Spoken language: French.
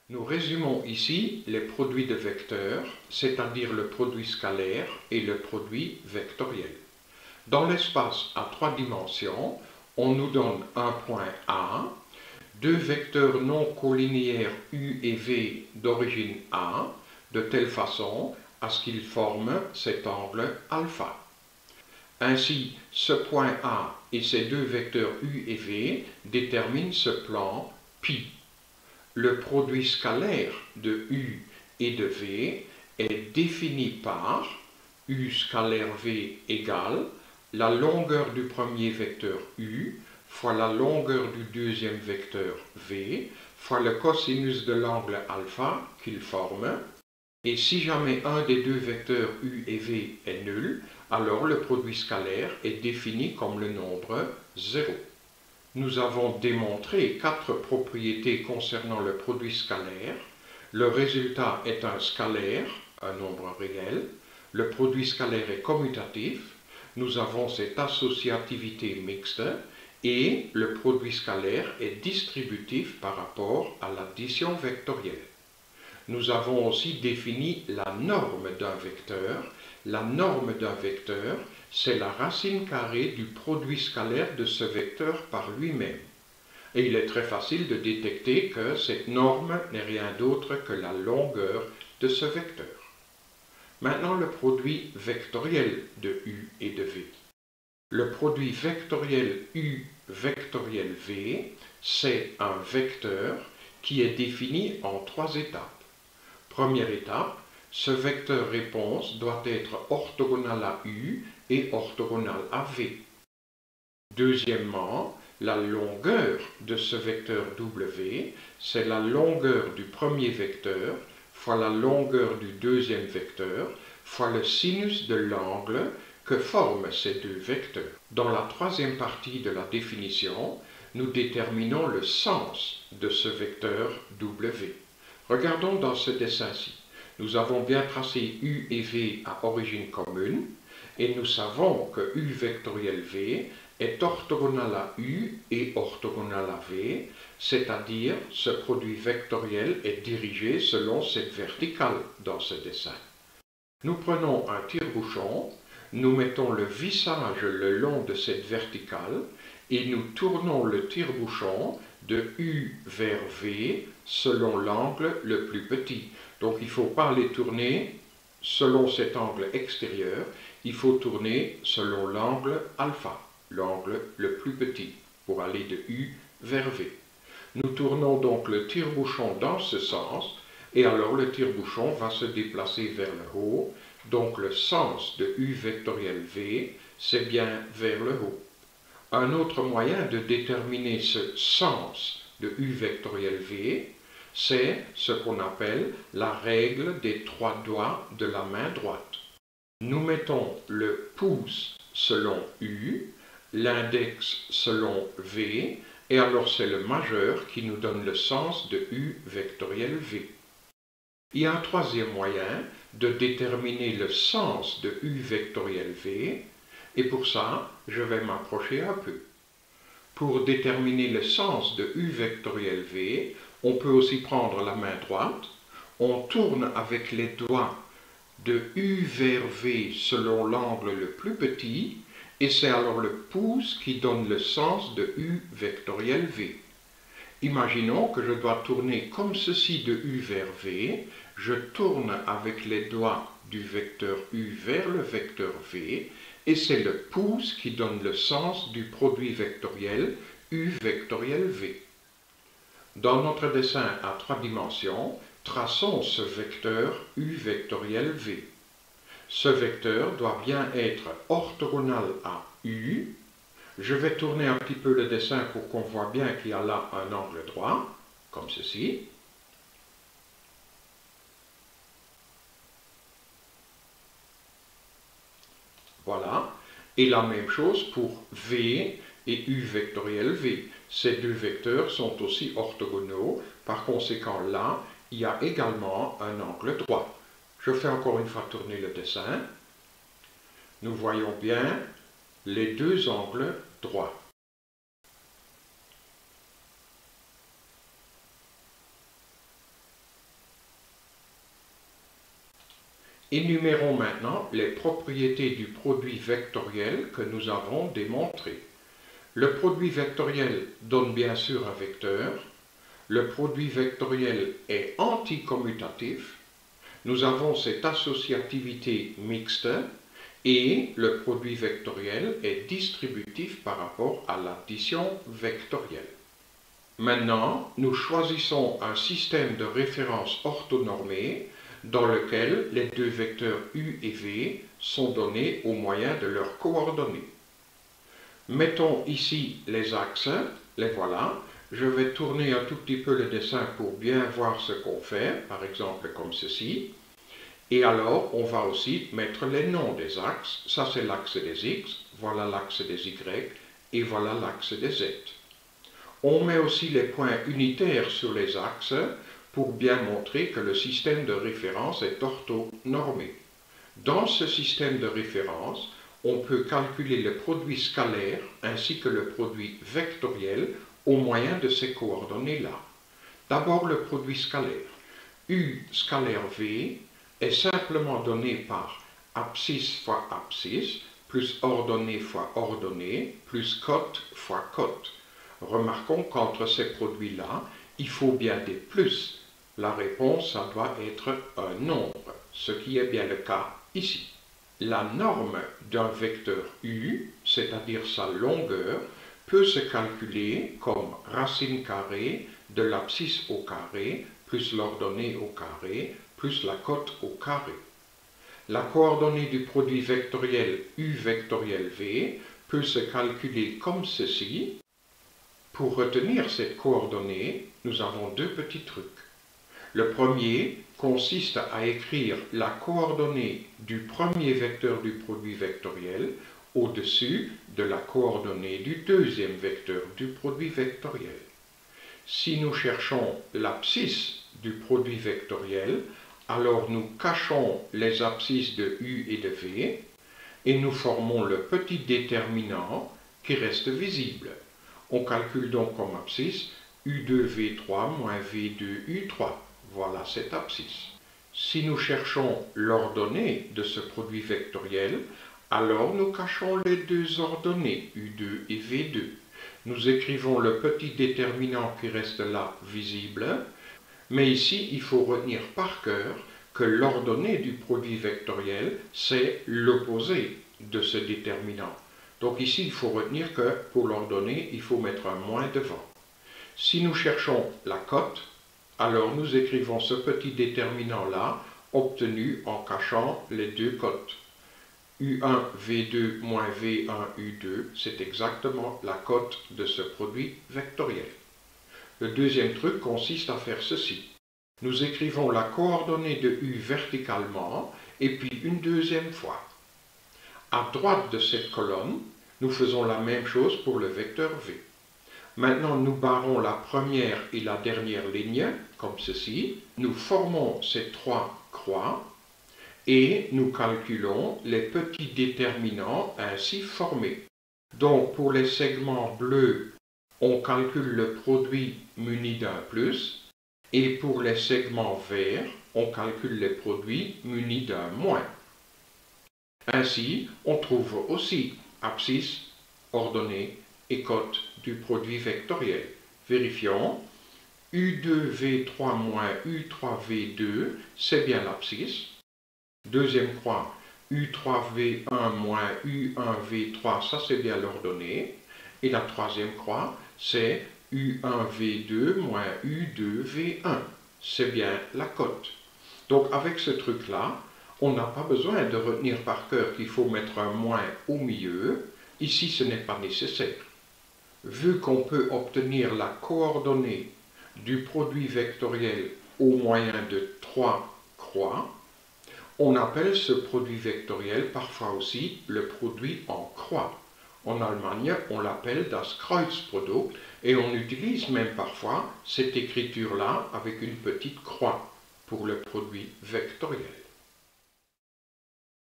Nous résumons ici les produits de vecteurs, c'est-à-dire le produit scalaire et le produit vectoriel. Dans l'espace à 3 dimensions, on nous donne un point A, deux vecteurs non collinéaires U et V d'origine A, de telle façon à ce qu'ils forment cet angle alpha. Ainsi, ce point A et ces deux vecteurs U et V déterminent ce plan π. Le produit scalaire de U et de V est défini par U scalaire V égale la longueur du premier vecteur U fois la longueur du deuxième vecteur V fois le cosinus de l'angle alpha qu'il forme. Et si jamais un des deux vecteurs U et V est nul, alors le produit scalaire est défini comme le nombre 0. Nous avons démontré 4 propriétés concernant le produit scalaire. Le résultat est un scalaire, un nombre réel. Le produit scalaire est commutatif. Nous avons cette associativité mixte. Et le produit scalaire est distributif par rapport à l'addition vectorielle. Nous avons aussi défini la norme d'un vecteur. La norme d'un vecteur, c'est la racine carrée du produit scalaire de ce vecteur par lui-même. Et il est très facile de détecter que cette norme n'est rien d'autre que la longueur de ce vecteur. Maintenant, le produit vectoriel de U et de V. Le produit vectoriel U vectoriel V, c'est un vecteur qui est défini en 3 étapes. Première étape, ce vecteur réponse doit être orthogonal à U et orthogonal à V. Deuxièmement, la longueur de ce vecteur W, c'est la longueur du premier vecteur fois la longueur du deuxième vecteur fois le sinus de l'angle que forment ces deux vecteurs. Dans la troisième partie de la définition, nous déterminons le sens de ce vecteur W. Regardons dans ce dessin-ci. Nous avons bien tracé U et V à origine commune, et nous savons que U vectoriel V est orthogonal à U et orthogonal à V, c'est-à-dire ce produit vectoriel est dirigé selon cette verticale dans ce dessin. Nous prenons un tire-bouchon, nous mettons le vissage le long de cette verticale et nous tournons le tire-bouchon de U vers V selon l'angle le plus petit. Donc il ne faut pas les tourner selon cet angle extérieur, il faut tourner selon l'angle alpha, l'angle le plus petit, pour aller de U vers V. Nous tournons donc le tire-bouchon dans ce sens, et alors le tire-bouchon va se déplacer vers le haut, donc le sens de U vectoriel V, c'est bien vers le haut. Un autre moyen de déterminer ce sens de U vectoriel V, c'est ce qu'on appelle la règle des 3 doigts de la main droite. Nous mettons le pouce selon U, l'index selon V, et alors c'est le majeur qui nous donne le sens de U vectoriel V. Il y a un troisième moyen de déterminer le sens de U vectoriel V, et pour ça, je vais m'approcher un peu. Pour déterminer le sens de U vectoriel V, on peut aussi prendre la main droite, on tourne avec les doigts de U vers V selon l'angle le plus petit, et c'est alors le pouce qui donne le sens de U vectoriel V. Imaginons que je dois tourner comme ceci de U vers V, je tourne avec les doigts du vecteur U vers le vecteur V, et c'est le pouce qui donne le sens du produit vectoriel U vectoriel V. Dans notre dessin à 3 dimensions, traçons ce vecteur U vectoriel V. Ce vecteur doit bien être orthogonal à U. Je vais tourner un petit peu le dessin pour qu'on voit bien qu'il y a là un angle droit, comme ceci. Voilà. Et la même chose pour V et U vectoriel V. Ces deux vecteurs sont aussi orthogonaux. Par conséquent, là, il y a également un angle droit. Je fais encore une fois tourner le dessin. Nous voyons bien les deux angles droits. Énumérons maintenant les propriétés du produit vectoriel que nous avons démontré. Le produit vectoriel donne bien sûr un vecteur. Le produit vectoriel est anticommutatif. Nous avons cette associativité mixte et le produit vectoriel est distributif par rapport à l'addition vectorielle. Maintenant, nous choisissons un système de référence orthonormé dans lequel les deux vecteurs u et v sont donnés au moyen de leurs coordonnées. Mettons ici les axes, les voilà. Je vais tourner un tout petit peu le dessin pour bien voir ce qu'on fait, par exemple comme ceci. Et alors, on va aussi mettre les noms des axes. Ça, c'est l'axe des x, voilà l'axe des y, et voilà l'axe des z. On met aussi les points unitaires sur les axes pour bien montrer que le système de référence est orthonormé. Dans ce système de référence, on peut calculer le produit scalaire ainsi que le produit vectoriel au moyen de ces coordonnées-là. D'abord le produit scalaire. U scalaire v est simplement donné par abscisse fois abscisse, plus ordonnée fois ordonnée, plus cote fois cote. Remarquons qu'entre ces produits-là, il faut bien des plus. La réponse, ça doit être un nombre, ce qui est bien le cas ici. La norme d'un vecteur u, c'est-à-dire sa longueur, peut se calculer comme racine carrée de l'abscisse au carré plus l'ordonnée au carré plus la cote au carré. La coordonnée du produit vectoriel u vectoriel v peut se calculer comme ceci. Pour retenir cette coordonnée, nous avons deux petits trucs. Le premier consiste à écrire la coordonnée du premier vecteur du produit vectoriel au-dessus de la coordonnée du deuxième vecteur du produit vectoriel. Si nous cherchons l'abscisse du produit vectoriel, alors nous cachons les abscisses de u et de v et nous formons le petit déterminant qui reste visible. On calcule donc comme abscisse u2v3 moins v2u3. Voilà cette abscisse. Si nous cherchons l'ordonnée de ce produit vectoriel, alors nous cachons les deux ordonnées u2 et v2. Nous écrivons le petit déterminant qui reste là visible, mais ici il faut retenir par cœur que l'ordonnée du produit vectoriel c'est l'opposé de ce déterminant. Donc ici, il faut retenir que pour l'ordonnée, il faut mettre un moins devant. Si nous cherchons la cote, alors nous écrivons ce petit déterminant-là, obtenu en cachant les deux cotes. U1, V2 moins V1, U2, c'est exactement la cote de ce produit vectoriel. Le deuxième truc consiste à faire ceci. Nous écrivons la coordonnée de U verticalement, et puis une deuxième fois. À droite de cette colonne, nous faisons la même chose pour le vecteur V. Maintenant, nous barrons la première et la dernière ligne, comme ceci. Nous formons ces trois croix et nous calculons les petits déterminants ainsi formés. Donc, pour les segments bleus, on calcule le produit muni d'un plus, et pour les segments verts, on calcule les produits munis d'un moins. Ainsi, on trouve aussi abscisse, ordonnée et cote du produit vectoriel. Vérifions. U2V3 moins U3V2, c'est bien l'abscisse. Deuxième croix, U3V1 moins U1V3, ça c'est bien l'ordonnée. Et la troisième croix, c'est U1V2 moins U2V1, c'est bien la cote. Donc avec ce truc-là, on n'a pas besoin de retenir par cœur qu'il faut mettre un moins au milieu. Ici, ce n'est pas nécessaire. Vu qu'on peut obtenir la coordonnée du produit vectoriel au moyen de trois croix, on appelle ce produit vectoriel parfois aussi le produit en croix. En Allemagne, on l'appelle das Kreuzprodukt et on utilise même parfois cette écriture-là avec une petite croix pour le produit vectoriel.